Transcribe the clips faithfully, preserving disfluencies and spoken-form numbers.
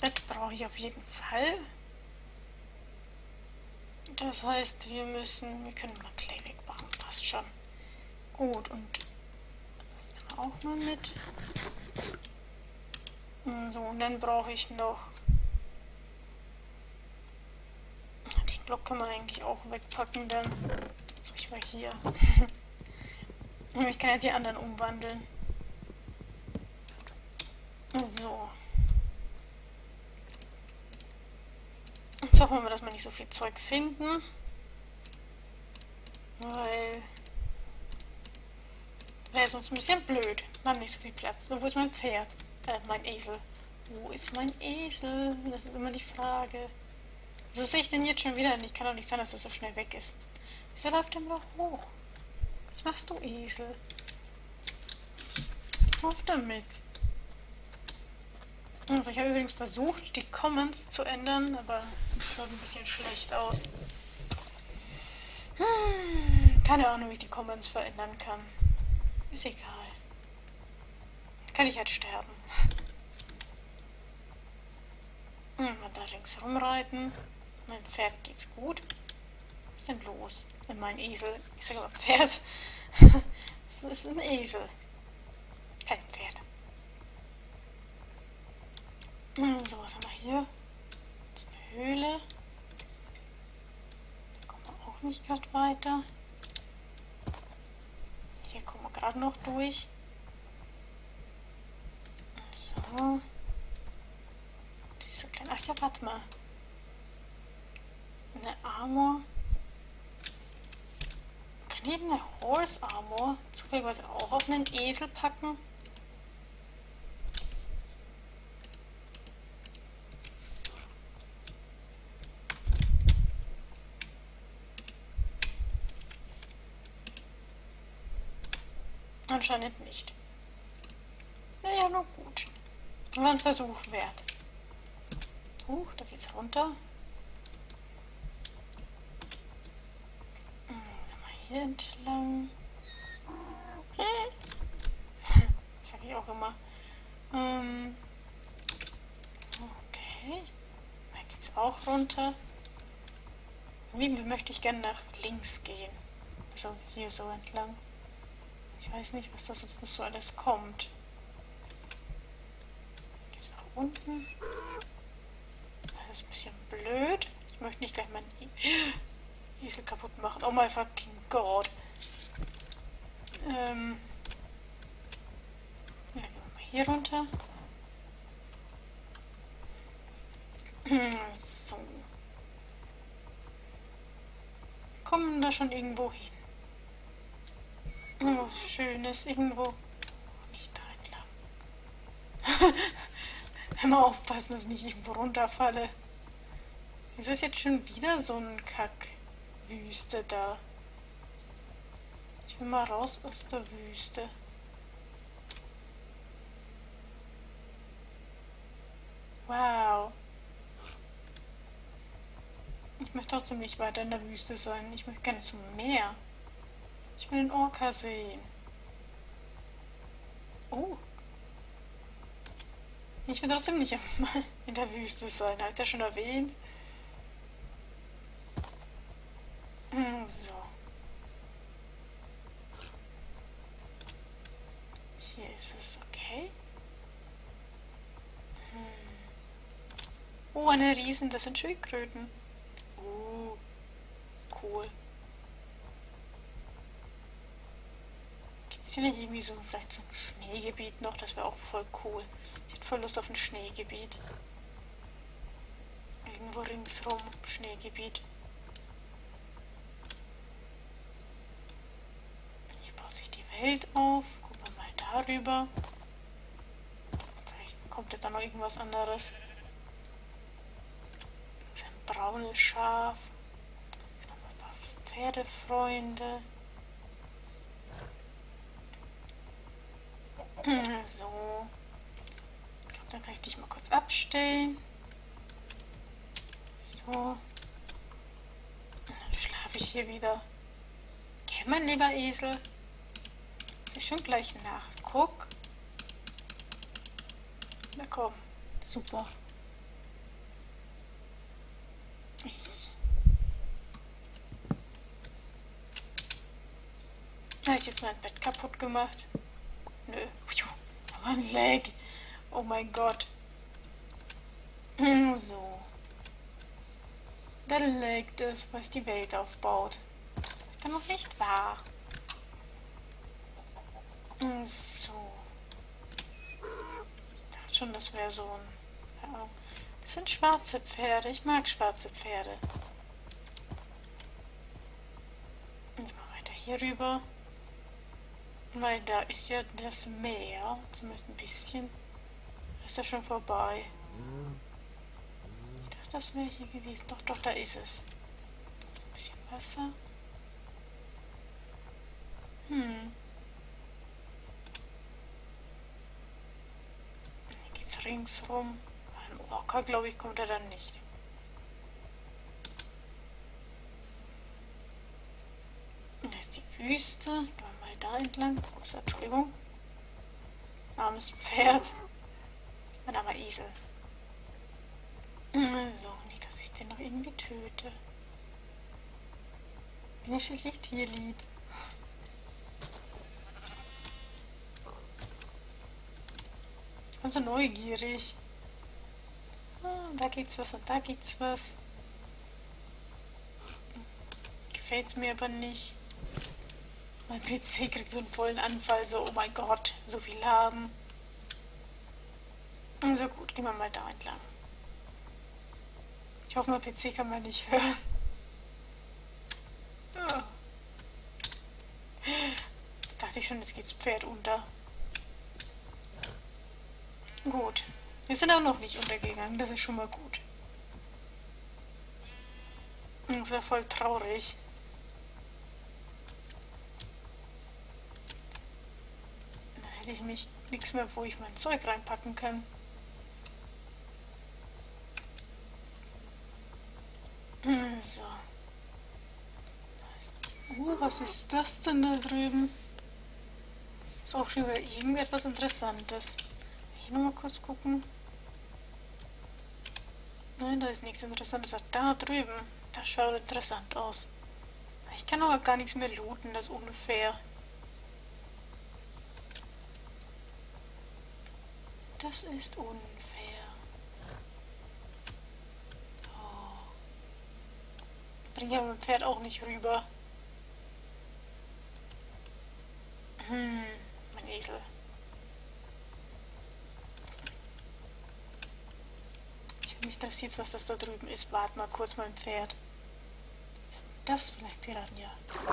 Bett brauche ich auf jeden Fall. Das heißt, wir müssen, wir können mal Clay wegmachen, passt schon. Gut, und das nehmen wir auch mal mit. So, und dann brauche ich noch... Den Block kann man eigentlich auch wegpacken, dann... So, ich war hier. Ich kann ja die anderen umwandeln. So. Jetzt hoffen wir mal, dass wir nicht so viel Zeug finden. Weil... wäre sonst ein bisschen blöd. Wir haben nicht so viel Platz. So, wo ist mein Pferd? Äh, mein Esel. Wo ist mein Esel? Das ist immer die Frage. Wieso sehe ich denn jetzt schon wieder nicht? Kann doch nicht sein, dass er so schnell weg ist. Wieso läuft er immer hoch? Was machst du, Esel? Auf damit. Also, ich habe übrigens versucht, die Comments zu ändern, aber es schaut ein bisschen schlecht aus. Hm, keine Ahnung, wie ich die Comments verändern kann. Ist egal. Kann ich halt sterben. Hm, mal da links rumreiten. Mein Pferd geht's gut. Was ist denn los? Mein Esel. Ich sage aber Pferd. Es ist ein Esel. Kein Pferd. So, was haben wir hier? Das ist eine Höhle. Da kommen wir auch nicht gerade weiter. Hier kommen wir gerade noch durch. So. Süße kleine. Ach ja, warte mal. Eine Armor. Kann ich eine Horse Armor zufälligerweise auch auf einen Esel packen? Anscheinend nicht. Naja, nur gut. War ein Versuch wert. Huch, da geht's runter. So, mal hier entlang. Das sage ich auch immer. Ähm okay. Da geht's auch runter. Wie möchte ich gerne nach links gehen. Also hier so entlang. Ich weiß nicht, was das jetzt noch so alles kommt. Geht's nach unten? Das ist ein bisschen blöd. Ich möchte nicht gleich meinen Esel kaputt machen. Oh mein fucking Gott. Ähm. Ja, gehen wir mal hier runter. So. Kommen da schon irgendwo hin? Oh, Schönes irgendwo. Oh, nicht da entlang. Immer aufpassen, dass ich nicht irgendwo runterfalle. Wieso ist jetzt schon wieder so ein Kack-Wüste da? Ich will mal raus aus der Wüste. Wow. Ich möchte trotzdem nicht weiter in der Wüste sein. Ich möchte gerne zum Meer. Ich will den Orca sehen. Oh. Ich will trotzdem nicht in der Wüste sein. Habe ich das schon erwähnt? So. Hier ist es okay. Oh, eine Riesen, das sind Schildkröten. Oh, cool. Gibt es hier nicht irgendwie so vielleicht so ein Schneegebiet noch? Das wäre auch voll cool. Ich hätte voll Lust auf ein Schneegebiet. Irgendwo ringsrum Schneegebiet. Hier baut sich die Welt auf. Gucken wir mal darüber. Vielleicht kommt ja da noch irgendwas anderes. Das ist ein braunes Schaf. Noch ein paar Pferdefreunde. So. Ich glaube, dann kann ich dich mal kurz abstellen. So. Und dann schlafe ich hier wieder. Geh, mein lieber Esel. Es ist schon gleich Nacht. Guck. Na komm. Super. Ich. Habe ich jetzt mein Bett kaputt gemacht? Nö. Aber ein Lag. Oh mein Gott. So. Da liegt es, was die Welt aufbaut. Ist dann noch nicht wahr. So. Ich dachte schon, das wäre so ein... Keine Ahnung. Das sind schwarze Pferde. Ich mag schwarze Pferde. Jetzt mal weiter hier rüber. Weil da ist ja das Meer. Zumindest ein bisschen. Ist das schon vorbei? Ich dachte, das wäre hier gewesen. Doch, doch, da ist es. Da ist ein bisschen Wasser. Hm. Hier geht's ringsrum. Ein Orca, glaube ich, kommt er dann nicht. Da ist die Wüste. Gehen wir mal da entlang. Ups, Entschuldigung. Armes Pferd. Das ist mein armer Esel. So, nicht, dass ich den noch irgendwie töte. Bin ja schließlich tierlieb. Ich bin so neugierig. Ah, da gibt's was und da gibt's was. Gefällt's mir aber nicht. Mein P C kriegt so einen vollen Anfall, so, oh mein Gott, so viel Laden. So gut, gehen wir mal da entlang. Ich hoffe, mein P C kann man nicht hören. Oh. Jetzt dachte ich schon, jetzt geht's Pferd unter. Gut. Wir sind auch noch nicht untergegangen, das ist schon mal gut. Das wäre voll traurig. Dann hätte ich mich nichts mehr, wo ich mein Zeug reinpacken kann. So. Uh, was ist das denn da drüben? Ist auch schon wieder irgendetwas Interessantes. Hier nochmal kurz gucken. Nein, da ist nichts Interessantes. Da drüben. Das schaut interessant aus. Ich kann aber gar nichts mehr looten, das ist unfair. Das ist unfair. Oh. Bringe ja mein Pferd auch nicht rüber. Hm, mein Esel. Mich interessiert, was das da drüben ist. Warte mal kurz, mein Pferd. Das vielleicht Piranha.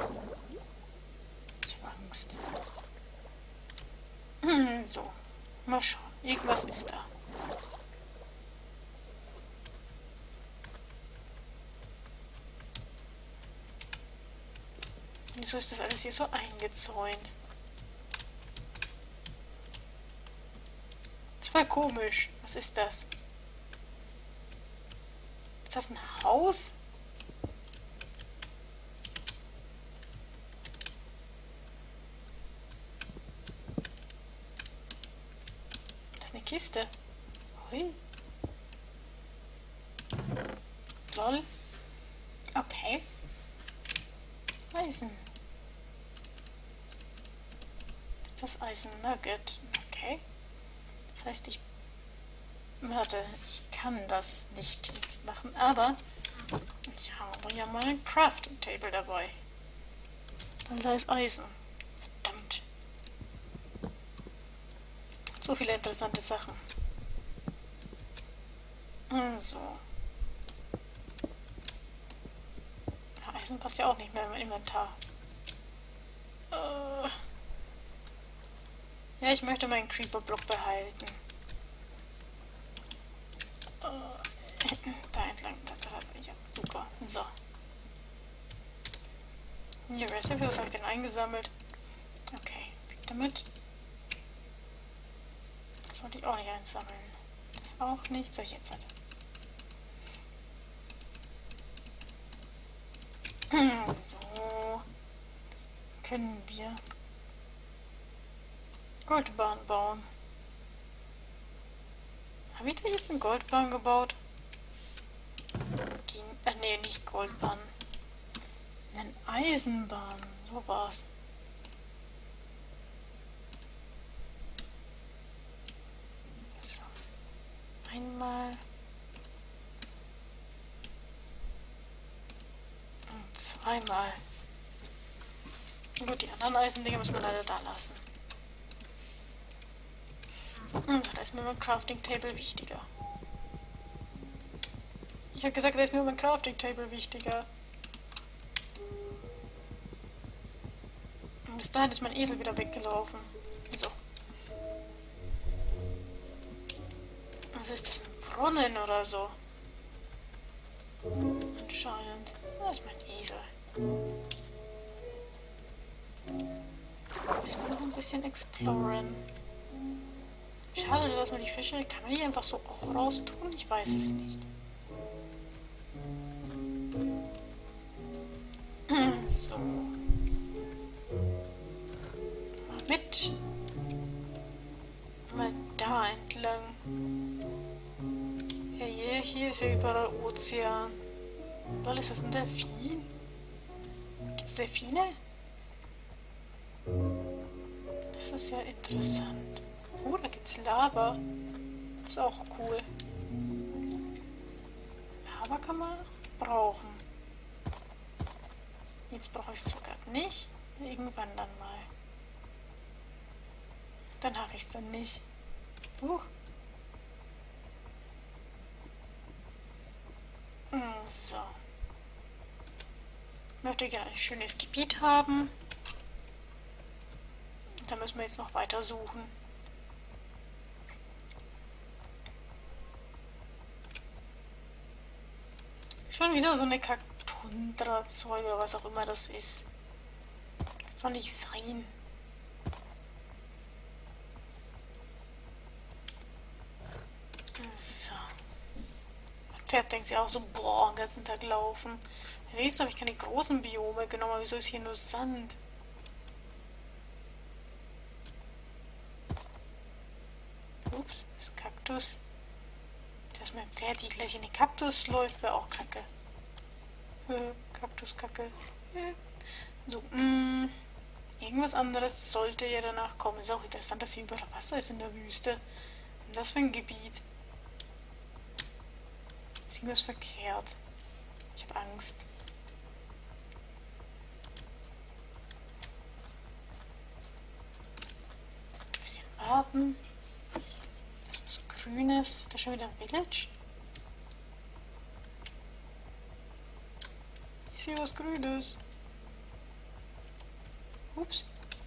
Ich habe Angst. Hm, so. Mal schauen. Irgendwas ist da. Wieso ist das alles hier so eingezäunt? Das war komisch. Was ist das? Ist das ein Haus? Das ist eine Kiste. Hui. Lol. Okay. Eisen. Ist das Eisen Nugget? Okay. Das heißt, ich... Warte, ich kann das nicht jetzt machen, aber ich habe ja mal ein Crafting Table dabei. Und da ist Eisen. Verdammt. So viele interessante Sachen. Also. Ja, Eisen passt ja auch nicht mehr im Inventar. Uh. Ja, ich möchte meinen Creeper-Block behalten. Da entlang. Da, da, da. Ja, super. So. Hier, Recipe, was habe ich denn eingesammelt? Okay, weg damit. Das wollte ich auch nicht einsammeln. Das auch nicht. So, jetzt halt. So. Können wir Goldbahn bauen. Habe ich da jetzt eine Goldbahn gebaut? Ging, äh, nee, nicht Goldbahn. Eine Eisenbahn. So war's. So. Einmal. Und zweimal. Gut, die anderen Eisendinger müssen wir leider da lassen. Also, da ist mir mein Crafting Table wichtiger. Ich habe gesagt, da ist mir mein Crafting Table wichtiger. Und bis dahin ist mein Esel wieder weggelaufen. So. Was ist das? Ein Brunnen oder so? Anscheinend. Das ist mein Esel. Müssen wir noch ein bisschen exploren. Schade, dass man die Fische... Kann man die einfach so auch raustun? Ich weiß es nicht. So. Mal mit. Mal da entlang. Ja, hier, hier ist ja überall Ozean. Was ist das, ein Delfin? Gibt's Delfine? Das ist ja interessant. Oh, da gibt's Lava. Das ist auch cool. Lava kann man brauchen. Jetzt brauche ich es sogar nicht. Irgendwann dann mal. Dann habe ich es dann nicht. Uh. So. Ich möchte gerne ein schönes Gebiet haben. Da müssen wir jetzt noch weiter suchen. Schon wieder so eine Kaktundra-Zeug oder was auch immer das ist. Das soll nicht sein. So. Mein Pferd denkt sich auch so, boah, den ganzen Tag laufen. Wenigstens habe ich keine großen Biome genommen, aber wieso ist hier nur Sand? Ups, das ist ein Kaktus. Dass mein Pferd die gleich in den Kaktus läuft, wäre auch kacke. Äh, Kaktuskacke. Äh. So, mh, irgendwas anderes sollte ja danach kommen. Ist auch interessant, dass hier überall Wasser ist in der Wüste. Und das für ein Gebiet. Ist irgendwas verkehrt? Ich habe Angst. Ein bisschen warten. Grünes. Ist da schon wieder ein Village? Ich sehe was Grünes. Ups.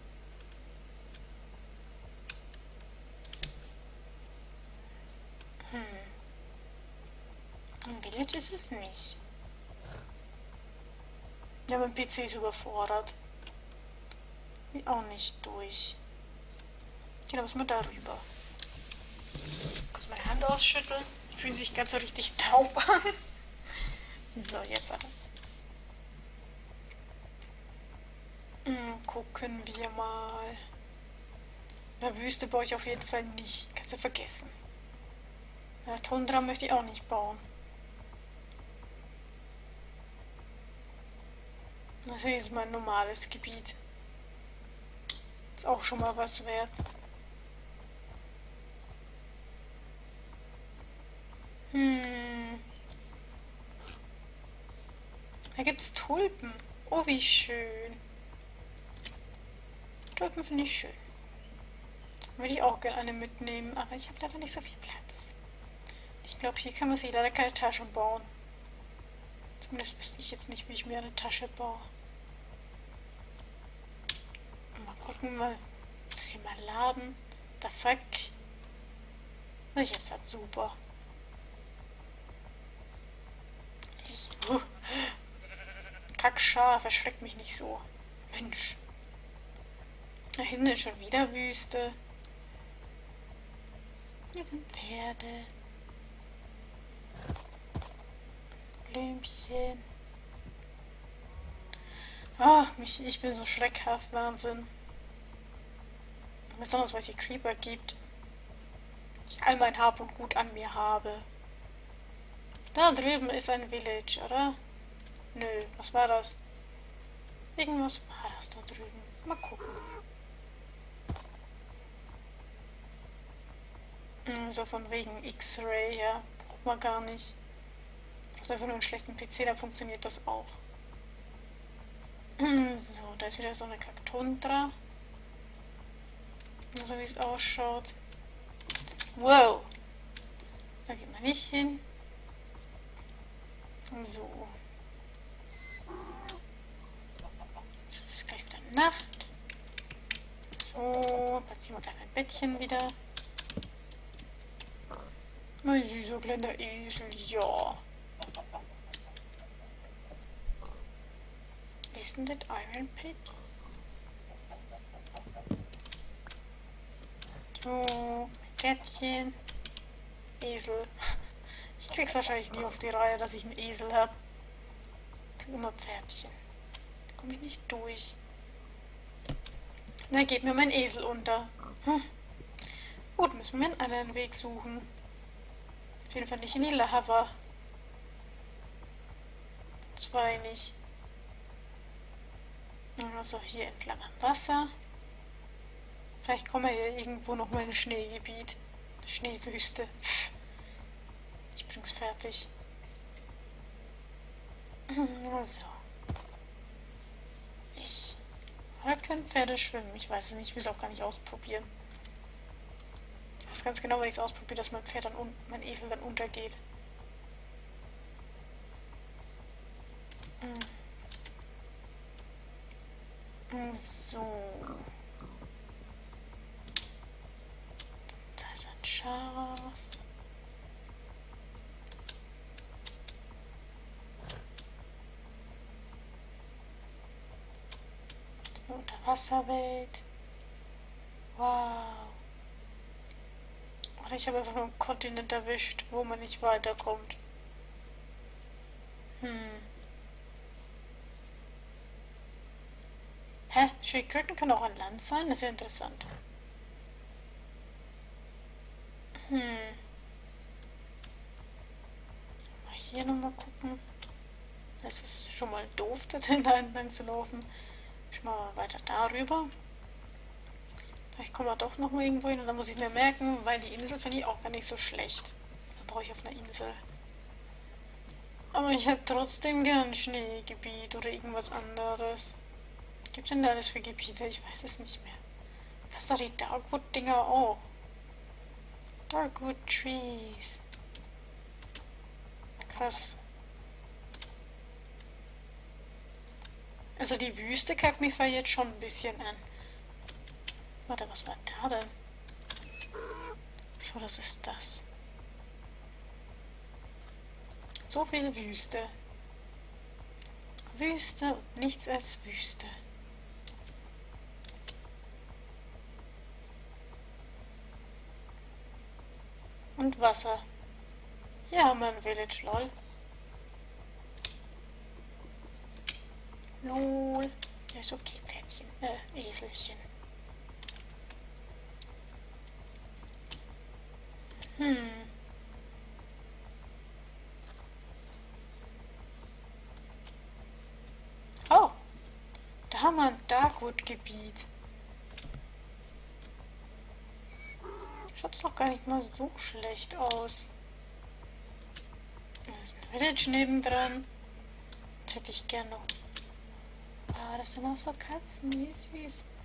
Hm. Ein Village ist es nicht. Ja, mein P C ist überfordert. Will auch nicht durch. Genau, muss man darüber. Meine Hand ausschütteln. Die fühlen sich ganz so richtig taub an. So, jetzt aber. Hm, gucken wir mal. In der Wüste baue ich auf jeden Fall nicht. Kannst du vergessen. In der Tundra möchte ich auch nicht bauen. Das hier ist mein normales Gebiet. Ist auch schon mal was wert. Hm. Da gibt's Tulpen. Oh, wie schön. Tulpen finde ich schön. Würde ich auch gerne eine mitnehmen, aber ich habe leider nicht so viel Platz. Ich glaube, hier kann man sich leider keine Tasche bauen. Zumindest wüsste ich jetzt nicht, wie ich mir eine Tasche baue. Mal gucken, mal. Das hier mal laden. The fuck. Na, jetzt hat super. Ich. Uh, Kackschaf, erschreckt mich nicht so. Mensch. Da hinten ist schon wieder Wüste. Hier sind Pferde. Blümchen. Ah, mich, ich bin so schreckhaft, Wahnsinn. Besonders, weil es hier Creeper gibt. Ich all mein Hab und Gut an mir habe. Da drüben ist ein Village, oder? Nö, was war das? Irgendwas war das da drüben. Mal gucken. So von wegen X-Ray, ja. Braucht man gar nicht. Braucht einfach nur einen schlechten P C, dann funktioniert das auch. So, da ist wieder so eine Kaktundra. So wie es ausschaut. Wow! Da geht man nicht hin. So. Jetzt ist es gleich wieder Nacht. So, platzieren wir gleich mein Bettchen wieder. Mein süßer kleiner Esel, ja. Isn't it Iron Pig? So, mein Pferdchen. Esel. Ich krieg's wahrscheinlich nie auf die Reihe, dass ich einen Esel habe. Ich krieg immer Pferdchen. Da komme ich nicht durch. Da geht mir mein Esel unter. Hm. Gut, müssen wir einen anderen Weg suchen. Auf jeden Fall nicht in die Lava. Zwei nicht. Also hier entlang am Wasser. Vielleicht kommen wir hier irgendwo noch mal in ein Schneegebiet. Eine Schneewüste. Ich bring's fertig. Also. Ich. Oder können Pferde schwimmen? Ich weiß es nicht. Ich will es auch gar nicht ausprobieren. Ich weiß ganz genau, wenn ich es ausprobiere, dass mein Pferd dann un mein Esel dann untergeht. So. Da ist ein Schaf. Die Unterwasserwelt. Wow. Oder ich habe einfach nur einen Kontinent erwischt, wo man nicht weiterkommt. Hm. Hä? Schildkröten können auch an Land sein? Das ist ja interessant. Hm. Mal hier nochmal gucken. Das ist schon mal doof, da entlang zu laufen. Ich mal weiter darüber. Vielleicht kommen wir doch noch mal irgendwo hin und dann muss ich mir merken, weil die Insel finde ich auch gar nicht so schlecht. Dann brauche ich auf einer Insel. Aber ich habe trotzdem gern Schneegebiet oder irgendwas anderes. Was gibt denn da alles für Gebiete? Ich weiß es nicht mehr. Das sind doch die Darkwood-Dinger auch. Darkwood Trees. Krass. Also die Wüste kackt mich jetzt schon ein bisschen an. Warte, was war da denn? So, das ist das. So viel Wüste. Wüste und nichts als Wüste. Und Wasser. Hier haben wir ein Village, lol. Lol. Ja, ist okay, Pferdchen. Äh, Eselchen. Hm. Oh. Da haben wir ein Darkwood-Gebiet. Schaut's doch gar nicht mal so schlecht aus. Da ist ein Village nebendran. Das hätte ich gern noch. Ah, das sind auch so Katzen, wie süß.